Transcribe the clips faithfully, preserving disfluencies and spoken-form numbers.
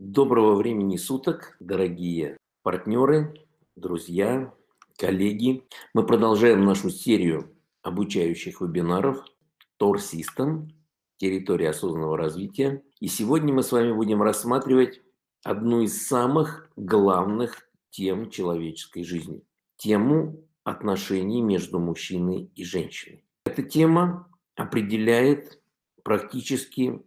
Доброго времени суток, дорогие партнеры, друзья, коллеги. Мы продолжаем нашу серию обучающих вебинаров Тор System, территория осознанного развития. И сегодня мы с вами будем рассматривать одну из самых главных тем человеческой жизни. Тему отношений между мужчиной и женщиной. Эта тема определяет практически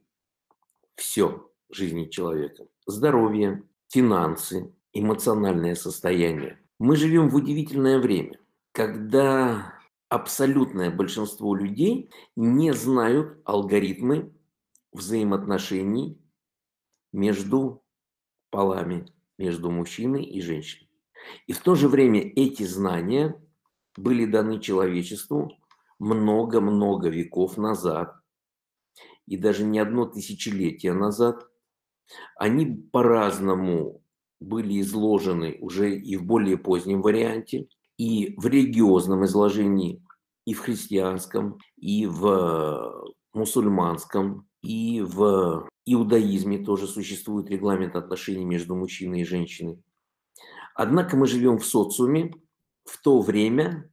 все в жизни человека. Здоровье, финансы, эмоциональное состояние. Мы живем в удивительное время, когда абсолютное большинство людей не знают алгоритмы взаимоотношений между полами, между мужчиной и женщиной. И в то же время эти знания были даны человечеству много-много веков назад, и даже не одно тысячелетие назад. Они по-разному были изложены уже и в более позднем варианте, и в религиозном изложении, и в христианском, и в мусульманском, и в иудаизме тоже существует регламент отношений между мужчиной и женщиной. Однако мы живем в социуме в то время,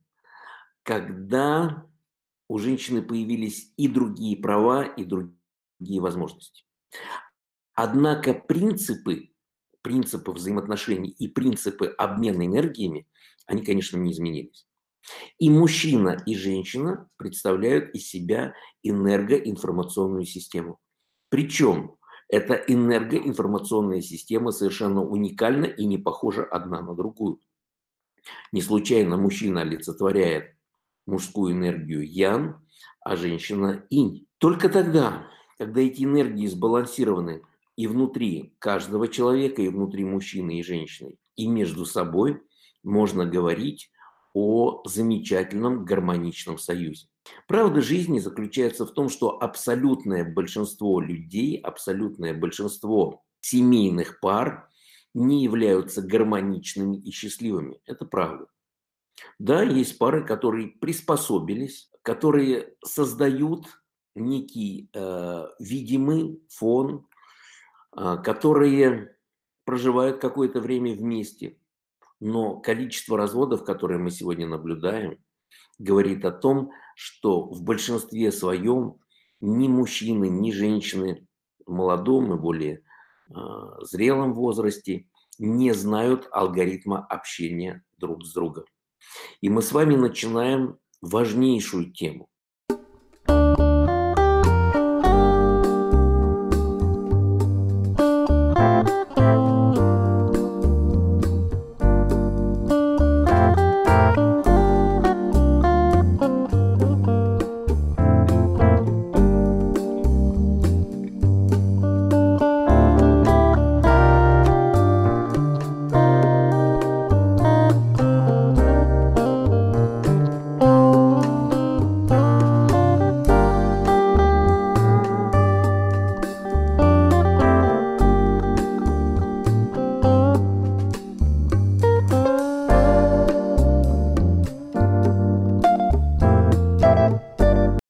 когда у женщины появились и другие права, и другие возможности. Однако принципы, принципы взаимоотношений и принципы обмена энергиями, они, конечно, не изменились. И мужчина, и женщина представляют из себя энергоинформационную систему. Причем эта энергоинформационная система совершенно уникальна и не похожа одна на другую. Не случайно мужчина олицетворяет мужскую энергию ян, а женщина инь. Только тогда, когда эти энергии сбалансированы и внутри каждого человека, и внутри мужчины и женщины, и между собой, можно говорить о замечательном гармоничном союзе. Правда жизни заключается в том, что абсолютное большинство людей, абсолютное большинство семейных пар не являются гармоничными и счастливыми. Это правда. Да, есть пары, которые приспособились, которые создают некий э, видимый фон, э, которые проживают какое-то время вместе. Но количество разводов, которые мы сегодня наблюдаем, говорит о том, что в большинстве своем ни мужчины, ни женщины в молодом и более э, зрелом возрасте не знают алгоритма общения друг с другом. И мы с вами начинаем важнейшую тему.